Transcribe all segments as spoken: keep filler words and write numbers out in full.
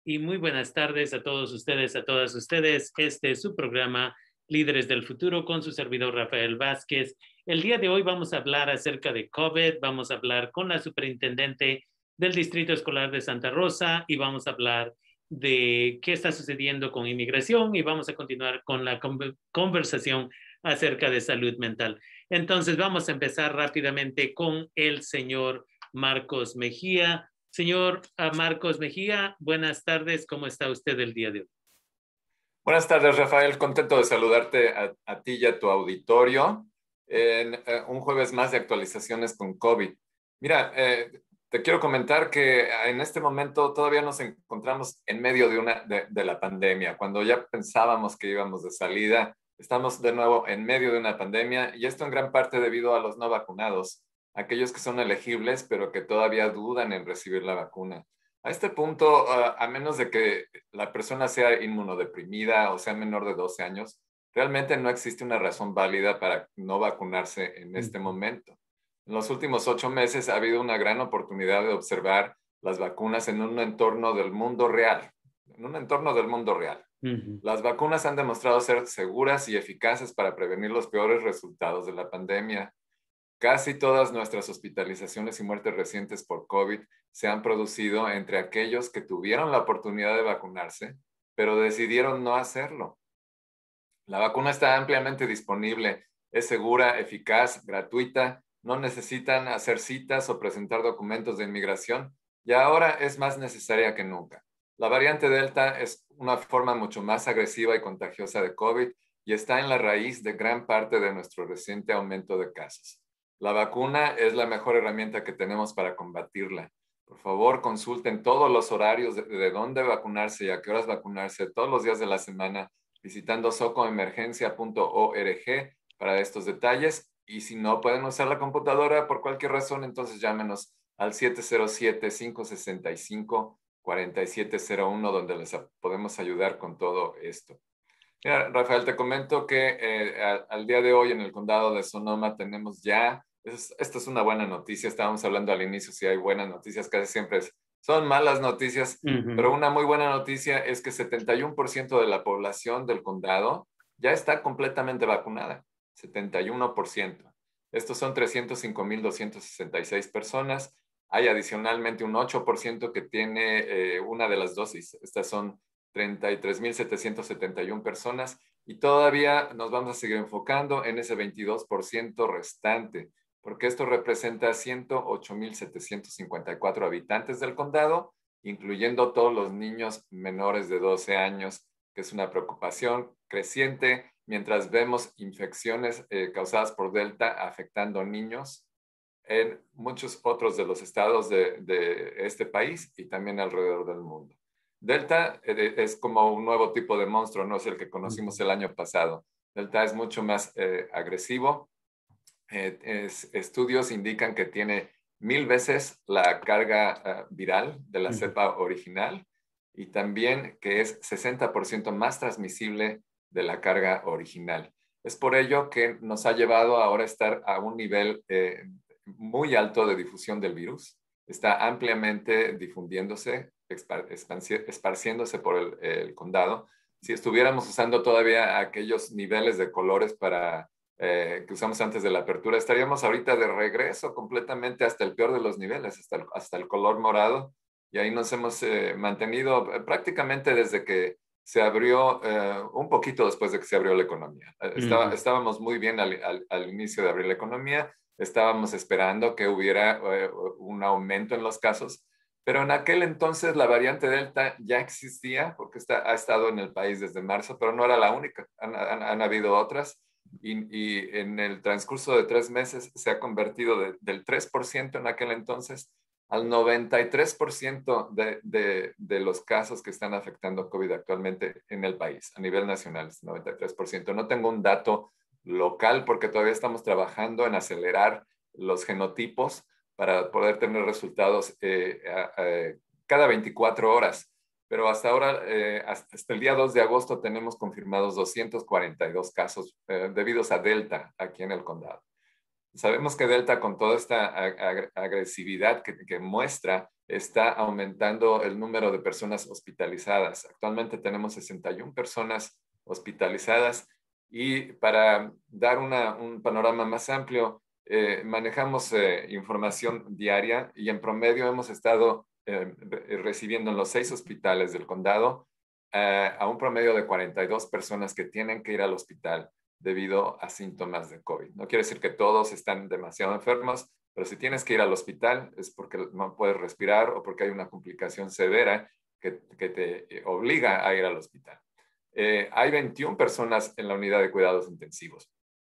y muy buenas tardes a todos ustedes, a todas ustedes. Este es su programa Líderes del Futuro con su servidor Rafael Vázquez. El día de hoy vamos a hablar acerca de COVID, vamos a hablar con la superintendente del Distrito Escolar de Santa Rosa y vamos a hablar de qué está sucediendo con inmigración y vamos a continuar con la conversación acerca de salud mental. Entonces vamos a empezar rápidamente con el señor Marcos Mejía. Señor Marcos Mejía, buenas tardes. ¿Cómo está usted el día de hoy? Buenas tardes, Rafael. Contento de saludarte a, a ti y a tu auditorio en uh, un jueves más de actualizaciones con COVID. Mira, eh, te quiero comentar que en este momento todavía nos encontramos en medio de, una, de, de la pandemia. Cuando ya pensábamos que íbamos de salida, estamos de nuevo en medio de una pandemia y esto en gran parte debido a los no vacunados, aquellos que son elegibles pero que todavía dudan en recibir la vacuna. A este punto, uh, a menos de que la persona sea inmunodeprimida o sea menor de doce años, realmente no existe una razón válida para no vacunarse en este momento. En los últimos ocho meses ha habido una gran oportunidad de observar las vacunas en un entorno del mundo real, en un entorno del mundo real. Uh-huh. Las vacunas han demostrado ser seguras y eficaces para prevenir los peores resultados de la pandemia. Casi todas nuestras hospitalizaciones y muertes recientes por COVID se han producido entre aquellos que tuvieron la oportunidad de vacunarse, pero decidieron no hacerlo. La vacuna está ampliamente disponible, es segura, eficaz, gratuita, no necesitan hacer citas o presentar documentos de inmigración y ahora es más necesaria que nunca. La variante Delta es una forma mucho más agresiva y contagiosa de COVID y está en la raíz de gran parte de nuestro reciente aumento de casos. La vacuna es la mejor herramienta que tenemos para combatirla. Por favor, consulten todos los horarios de, de dónde vacunarse y a qué horas vacunarse todos los días de la semana visitando socoemergencia punto org para estos detalles. Y si no pueden usar la computadora por cualquier razón, entonces llámenos al siete cero siete, cinco seis cinco, cuatro siete cero uno donde les podemos ayudar con todo esto. Mira, Rafael, te comento que eh, al, al día de hoy en el condado de Sonoma tenemos ya, es, esta es una buena noticia, estábamos hablando al inicio si hay buenas noticias, casi siempre es, son malas noticias, uh-huh. Pero una muy buena noticia es que setenta y uno por ciento de la población del condado ya está completamente vacunada, setenta y uno por ciento. Estos son trescientos cinco mil doscientas sesenta y seis personas, hay adicionalmente un ocho por ciento que tiene eh, una de las dosis, estas son treinta y tres mil setecientas setenta y una personas y todavía nos vamos a seguir enfocando en ese veintidós por ciento restante, porque esto representa ciento ocho mil setecientos cincuenta y cuatro habitantes del condado, incluyendo todos los niños menores de doce años, que es una preocupación creciente mientras vemos infecciones eh, causadas por Delta afectando niños en muchos otros de los estados de, de este país y también alrededor del mundo. Delta es como un nuevo tipo de monstruo, no es el que conocimos el año pasado. Delta es mucho más eh, agresivo. Eh, es, estudios indican que tiene mil veces la carga uh, viral de la cepa original y también que es sesenta por ciento más transmisible de la carga original. Es por ello que nos ha llevado ahora a estar a un nivel eh, muy alto de difusión del virus. Está ampliamente difundiéndose, esparciéndose por el, el condado. Si estuviéramos usando todavía aquellos niveles de colores para, eh, que usamos antes de la apertura, estaríamos ahorita de regreso completamente hasta el peor de los niveles, hasta el, hasta el color morado. Y ahí nos hemos eh, mantenido eh, prácticamente desde que se abrió, eh, un poquito después de que se abrió la economía. Estaba, uh-huh. Estábamos muy bien al, al, al inicio de abrir la economía. Estábamos esperando que hubiera eh, un aumento en los casos, pero en aquel entonces la variante Delta ya existía porque está, ha estado en el país desde marzo, pero no era la única, han, han, han habido otras y, y en el transcurso de tres meses se ha convertido de, del tres por ciento en aquel entonces al noventa y tres por ciento de, de, de los casos que están afectando COVID actualmente en el país, a nivel nacional, es noventa y tres por ciento. No tengo un dato local porque todavía estamos trabajando en acelerar los genotipos para poder tener resultados eh, eh, cada veinticuatro horas. Pero hasta ahora, eh, hasta el día dos de agosto, tenemos confirmados doscientos cuarenta y dos casos eh, debidos a Delta aquí en el condado. Sabemos que Delta, con toda esta ag agresividad que, que muestra, está aumentando el número de personas hospitalizadas. Actualmente tenemos sesenta y una personas hospitalizadas y para dar una, un panorama más amplio, eh, manejamos eh, información diaria y en promedio hemos estado eh, recibiendo en los seis hospitales del condado eh, a un promedio de cuarenta y dos personas que tienen que ir al hospital debido a síntomas de COVID. No quiere decir que todos están demasiado enfermos, pero si tienes que ir al hospital es porque no puedes respirar o porque hay una complicación severa que, que te obliga a ir al hospital. Eh, hay veintiuna personas en la unidad de cuidados intensivos.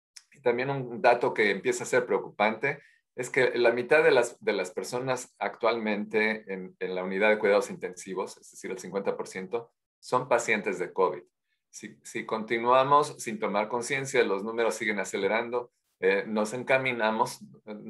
Y también un dato que empieza a ser preocupante es que la mitad de las, de las personas actualmente en, en la unidad de cuidados intensivos, es decir, el cincuenta por ciento, son pacientes de COVID. Si, si continuamos sin tomar conciencia, los números siguen acelerando, eh, nos encaminamos,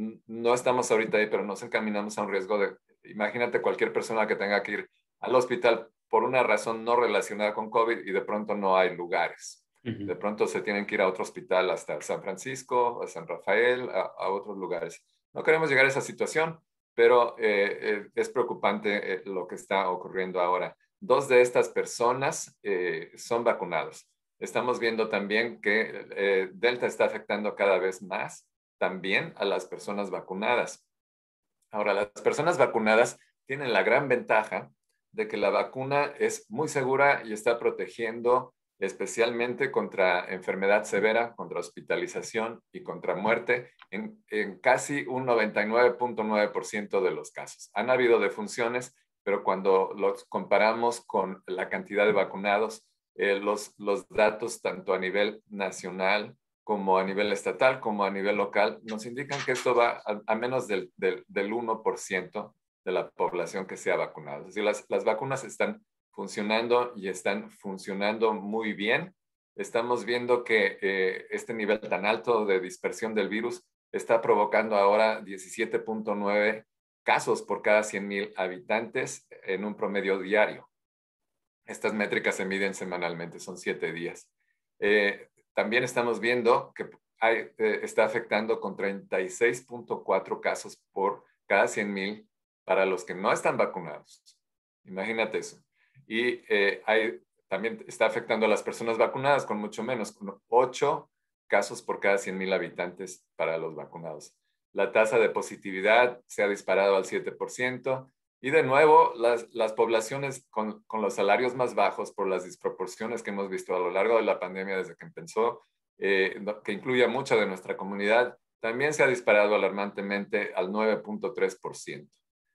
no estamos ahorita ahí, pero nos encaminamos a un riesgo de, imagínate cualquier persona que tenga que ir al hospital por una razón no relacionada con COVID y de pronto no hay lugares. Uh-huh. De pronto se tienen que ir a otro hospital hasta San Francisco, a San Rafael, a, a otros lugares. No queremos llegar a esa situación, pero eh, eh, es preocupante eh, lo que está ocurriendo ahora. Dos de estas personas eh, son vacunados. Estamos viendo también que eh, Delta está afectando cada vez más también a las personas vacunadas. Ahora, las personas vacunadas tienen la gran ventaja de que la vacuna es muy segura y está protegiendo especialmente contra enfermedad severa, contra hospitalización y contra muerte en, en casi un noventa y nueve punto nueve por ciento de los casos. Han habido defunciones, pero cuando los comparamos con la cantidad de vacunados, eh, los, los datos tanto a nivel nacional como a nivel estatal, como a nivel local, nos indican que esto va a, a menos del, del, del uno por ciento de la población que sea vacunada. Es decir, las, las vacunas están funcionando y están funcionando muy bien. Estamos viendo que eh, este nivel tan alto de dispersión del virus está provocando ahora diecisiete punto nueve casos por cada cien mil habitantes en un promedio diario. Estas métricas se miden semanalmente, son siete días. Eh, también estamos viendo que hay, eh, está afectando con treinta y seis punto cuatro casos por cada cien mil para los que no están vacunados. Imagínate eso. Y eh, hay, también está afectando a las personas vacunadas con mucho menos, con ocho casos por cada cien mil habitantes para los vacunados. La tasa de positividad se ha disparado al siete por ciento. Y de nuevo, las, las poblaciones con, con los salarios más bajos por las disproporciones que hemos visto a lo largo de la pandemia desde que empezó, eh, que incluye a mucha de nuestra comunidad, también se ha disparado alarmantemente al nueve punto tres por ciento.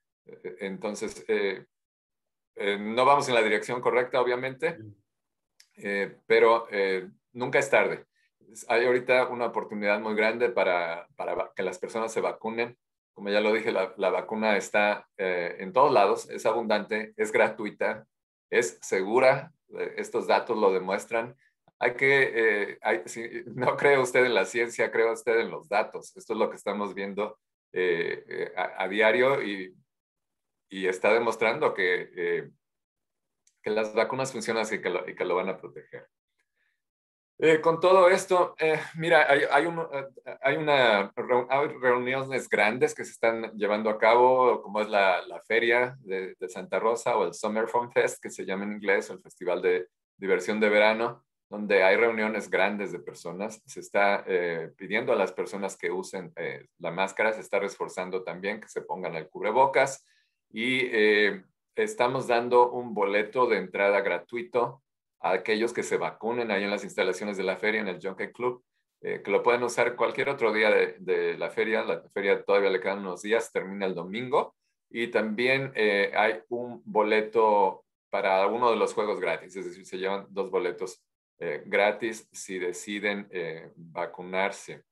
Entonces, eh, eh, no vamos en la dirección correcta, obviamente, eh, pero eh, nunca es tarde. Hay ahorita una oportunidad muy grande para, para que las personas se vacunen. Como ya lo dije, la, la vacuna está eh, en todos lados, es abundante, es gratuita, es segura, eh, estos datos lo demuestran. Hay que, eh, hay, si, no cree usted en la ciencia, cree usted en los datos. Esto es lo que estamos viendo eh, eh, a, a diario y, y está demostrando que, eh, que las vacunas funcionan y que lo, y que lo van a proteger. Eh, con todo esto, eh, mira, hay, hay, un, hay, una, hay reuniones grandes que se están llevando a cabo, como es la, la Feria de, de Santa Rosa o el Summer Fun Fest, que se llama en inglés, o el Festival de Diversión de Verano, donde hay reuniones grandes de personas. Se está eh, pidiendo a las personas que usen eh, la máscara, se está reforzando también que se pongan el cubrebocas y eh, estamos dando un boleto de entrada gratuito a aquellos que se vacunen ahí en las instalaciones de la feria, en el Junket Club, eh, que lo pueden usar cualquier otro día de, de la feria. La feria todavía le quedan unos días, termina el domingo. Y también eh, hay un boleto para uno de los juegos gratis, es decir, se llevan dos boletos eh, gratis si deciden eh, vacunarse.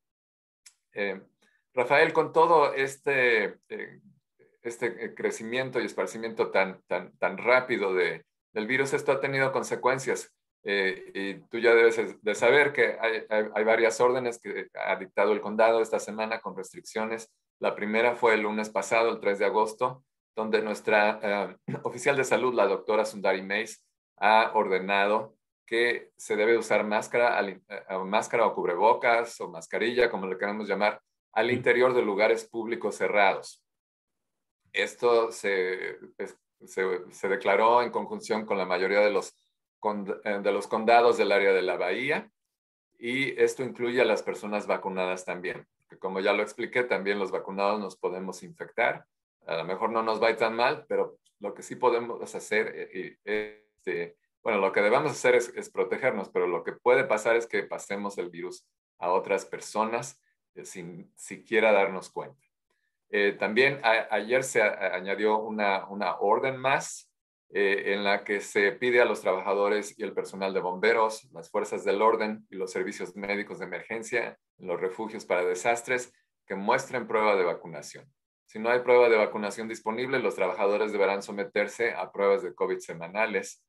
Eh, Rafael, con todo este, eh, este crecimiento y esparcimiento tan, tan, tan rápido de del virus, esto ha tenido consecuencias. Eh, y tú ya debes de saber que hay, hay, hay varias órdenes que ha dictado el condado esta semana con restricciones. La primera fue el lunes pasado, el tres de agosto, donde nuestra uh, oficial de salud, la doctora Sundari Mays, ha ordenado que se debe usar máscara, al, uh, máscara o cubrebocas o mascarilla, como le queramos llamar, al interior de lugares públicos cerrados. Esto se, se, se declaró en conjunción con la mayoría de los, de los condados del área de la Bahía, y esto incluye a las personas vacunadas también. Porque como ya lo expliqué, también los vacunados nos podemos infectar. A lo mejor no nos va a ir tan mal, pero lo que sí podemos hacer, este, bueno, lo que debemos hacer es, es protegernos, pero lo que puede pasar es que pasemos el virus a otras personas eh, sin siquiera darnos cuenta. Eh, también a, ayer se a, añadió una, una orden más eh, en la que se pide a los trabajadores y el personal de bomberos, las fuerzas del orden y los servicios médicos de emergencia en los refugios para desastres que muestren prueba de vacunación. Si no hay prueba de vacunación disponible, los trabajadores deberán someterse a pruebas de COVID semanales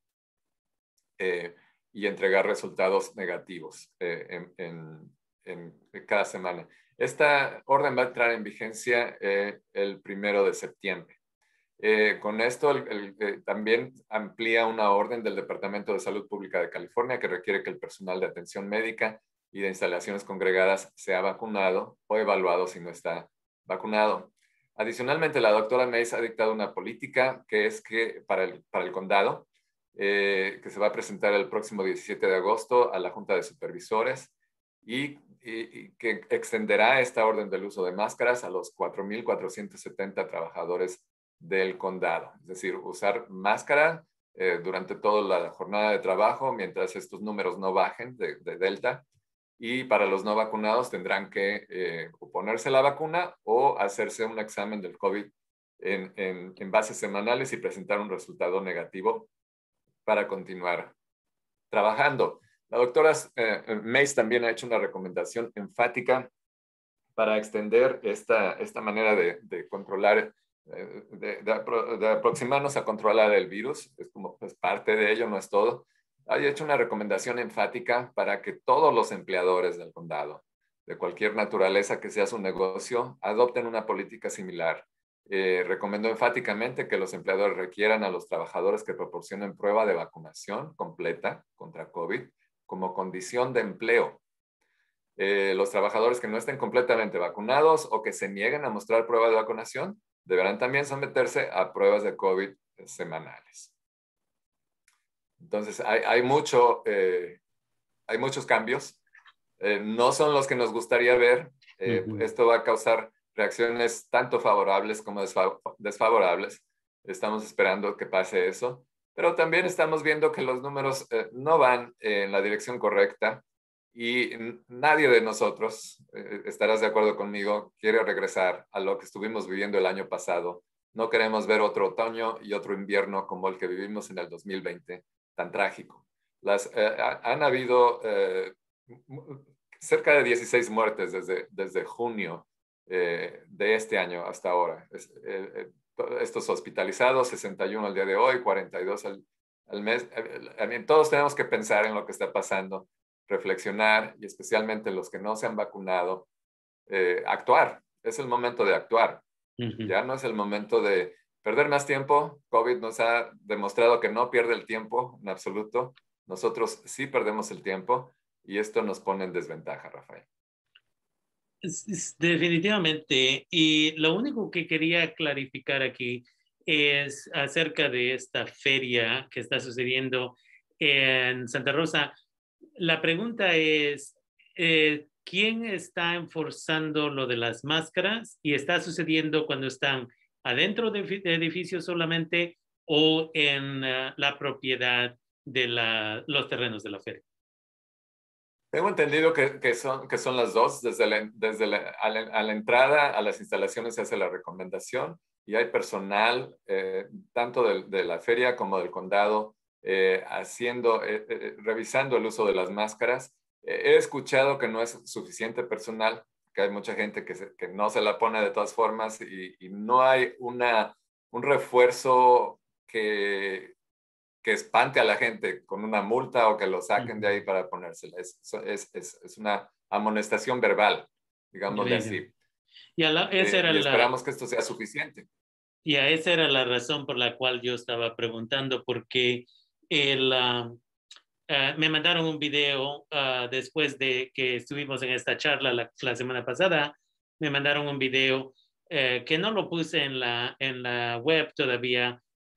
eh, y entregar resultados negativos eh, en, en, en cada semana. Esta orden va a entrar en vigencia eh, el primero de septiembre. Eh, con esto el, el, eh, también amplía una orden del Departamento de Salud Pública de California que requiere que el personal de atención médica y de instalaciones congregadas sea vacunado o evaluado si no está vacunado. Adicionalmente, la doctora Mays ha dictado una política que es que para el, para el condado, eh, que se va a presentar el próximo diecisiete de agosto a la Junta de Supervisores, y, y, y que extenderá esta orden del uso de máscaras a los cuatro mil cuatrocientos setenta trabajadores del condado. Es decir, usar máscara eh, durante toda la jornada de trabajo mientras estos números no bajen de, de Delta. Y para los no vacunados tendrán que eh, ponerse la vacuna o hacerse un examen del COVID en, en, en bases semanales y presentar un resultado negativo para continuar trabajando. La doctora eh, Mays también ha hecho una recomendación enfática para extender esta, esta manera de, de controlar, de, de, de aproximarnos a controlar el virus. Es como pues, parte de ello, no es todo. Ha hecho una recomendación enfática para que todos los empleadores del condado, de cualquier naturaleza que sea su negocio, adopten una política similar. Eh, recomendó enfáticamente que los empleadores requieran a los trabajadores que proporcionen prueba de vacunación completa contra COVID como condición de empleo. Eh, los trabajadores que no estén completamente vacunados o que se nieguen a mostrar prueba de vacunación deberán también someterse a pruebas de COVID semanales. Entonces, hay, hay, mucho, eh, hay muchos cambios. Eh, no son los que nos gustaría ver. Eh, uh-huh. Esto va a causar reacciones tanto favorables como desfavorables. Estamos esperando que pase eso. Pero también estamos viendo que los números eh, no van en la dirección correcta. Y nadie de nosotros, eh, estarás de acuerdo conmigo, quiere regresar a lo que estuvimos viviendo el año pasado. No queremos ver otro otoño y otro invierno como el que vivimos en el dos mil veinte, tan trágico. Las, eh, han habido eh, cerca de dieciséis muertes desde, desde junio eh, de este año hasta ahora. Es, eh, estos hospitalizados, sesenta y uno al día de hoy, cuarenta y dos al, al mes. Eh, todos tenemos que pensar en lo que está pasando, reflexionar, y especialmente los que no se han vacunado, eh, actuar. Es el momento de actuar. Uh-huh. Ya no es el momento de perder más tiempo. COVID nos ha demostrado que no pierde el tiempo en absoluto. Nosotros sí perdemos el tiempo y esto nos pone en desventaja, Rafael. Definitivamente. Y lo único que quería clarificar aquí es acerca de esta feria que está sucediendo en Santa Rosa. La pregunta es, eh, ¿quién está enforzando lo de las máscaras? ¿Y está sucediendo cuando están adentro de edificios solamente o en uh, la propiedad de la, los terrenos de la feria? Tengo entendido que, que, son, que son las dos. Desde, la, desde la, a, la, a la entrada a las instalaciones se hace la recomendación y hay personal, eh, tanto de, de la feria como del condado, eh, haciendo, eh, eh, revisando el uso de las máscaras. Eh, he escuchado que no es suficiente personal, que hay mucha gente que, se, que no se la pone de todas formas y, y no hay una, un refuerzo que... que espante a la gente con una multa o que lo saquen de ahí para ponérsela. Es, es, es, es una amonestación verbal, digámosle así. Y, a la, esa era eh, y esperamos la, que esto sea suficiente. Y a esa era la razón por la cual yo estaba preguntando, porque el, uh, uh, me mandaron un video uh, después de que estuvimos en esta charla la, la semana pasada, me mandaron un video eh, que no lo puse en la, en la web todavía,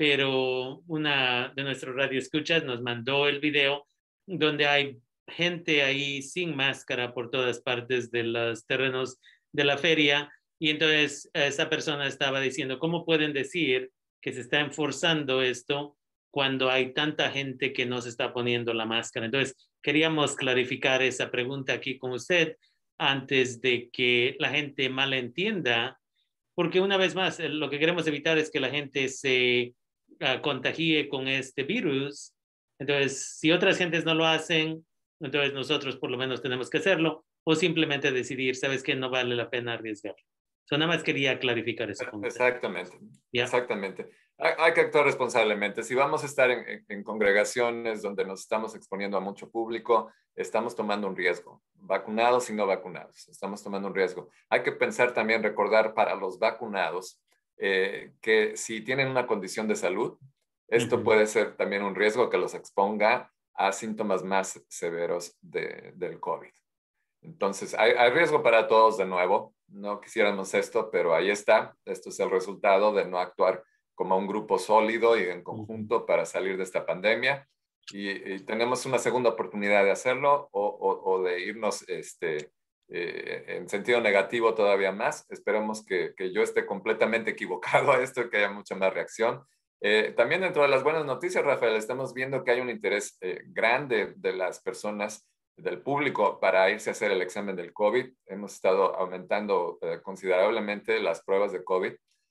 pero una de nuestros radioescuchas nos mandó el video donde hay gente ahí sin máscara por todas partes de los terrenos de la feria. Y entonces esa persona estaba diciendo, ¿cómo pueden decir que se está enforzando esto cuando hay tanta gente que no se está poniendo la máscara? Entonces, queríamos clarificar esa pregunta aquí con usted antes de que la gente malentienda, porque una vez más, lo que queremos evitar es que la gente se uh, contagie con este virus. Entonces, si otras gentes no lo hacen, entonces nosotros por lo menos tenemos que hacerlo, o simplemente decidir, ¿sabes qué? No vale la pena arriesgar. So, nada más quería clarificar eso con usted. Exactamente, Yeah. exactamente. Hay, hay que actuar responsablemente. Si vamos a estar en, en, en congregaciones donde nos estamos exponiendo a mucho público, estamos tomando un riesgo, vacunados y no vacunados, estamos tomando un riesgo. Hay que pensar también, recordar para los vacunados, eh, que si tienen una condición de salud, esto uh-huh. puede ser también un riesgo que los exponga a síntomas más severos de, del COVID. Entonces, hay, hay riesgo para todos de nuevo. No quisiéramos esto, pero ahí está. Esto es el resultado de no actuar como un grupo sólido y en conjunto para salir de esta pandemia. Y, y tenemos una segunda oportunidad de hacerlo o, o, o de irnos este, eh, en sentido negativo todavía más. Esperemos que, que yo esté completamente equivocado a esto y que haya mucha más reacción. Eh, también dentro de las buenas noticias, Rafael, estamos viendo que hay un interés eh, grande de las personas, del público, para irse a hacer el examen del COVID. Hemos estado aumentando eh, considerablemente las pruebas de COVID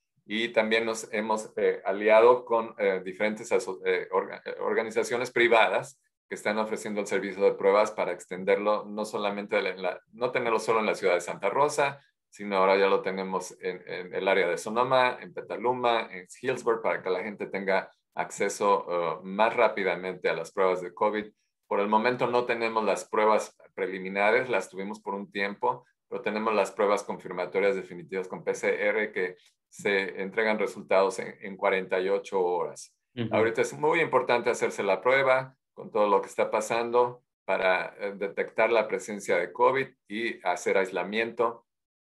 y también nos hemos eh, aliado con eh, diferentes eh, orga organizaciones privadas que están ofreciendo el servicio de pruebas para extenderlo, no solamente en la, no tenerlo solo en la ciudad de Santa Rosa, sino ahora ya lo tenemos en, en el área de Sonoma, en Petaluma, en Healdsburg, para que la gente tenga acceso uh, más rápidamente a las pruebas de COVID. Por el momento no tenemos las pruebas preliminares, las tuvimos por un tiempo, pero tenemos las pruebas confirmatorias definitivas con P C R que se entregan resultados en, en cuarenta y ocho horas. Uh-huh. Ahorita es muy importante hacerse la prueba con todo lo que está pasando para eh, detectar la presencia de COVID y hacer aislamiento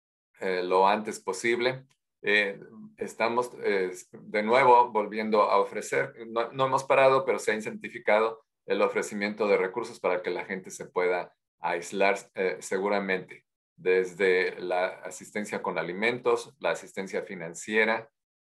eh, lo antes posible. Eh, estamos eh, de nuevo volviendo a ofrecer, no, no hemos parado, pero se ha incentificado el ofrecimiento de recursos para que la gente se pueda aislar eh, seguramente, desde la asistencia con alimentos, la asistencia financiera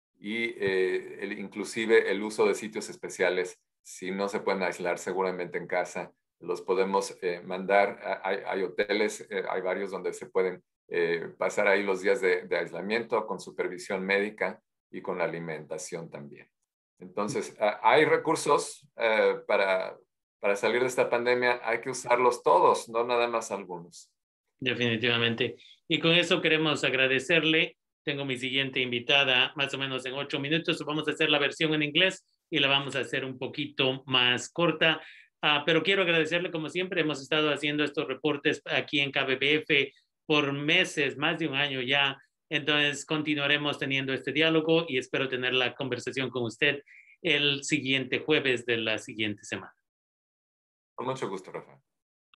y eh, el, inclusive el uso de sitios especiales. Si no se pueden aislar seguramente en casa, los podemos eh, mandar. Hay, hay hoteles, eh, hay varios donde se pueden eh, pasar ahí los días de, de aislamiento con supervisión médica y con alimentación también. Entonces, hay recursos eh, para, para salir de esta pandemia, hay que usarlos todos, no nada más algunos. Definitivamente. Y con eso queremos agradecerle. Tengo mi siguiente invitada más o menos en ocho minutos. Vamos a hacer la versión en inglés y la vamos a hacer un poquito más corta. Uh, pero quiero agradecerle, como siempre, hemos estado haciendo estos reportes aquí en K B B F por meses, más de un año ya. Entonces continuaremos teniendo este diálogo y espero tener la conversación con usted el siguiente jueves de la siguiente semana. Con mucho gusto, Rafa.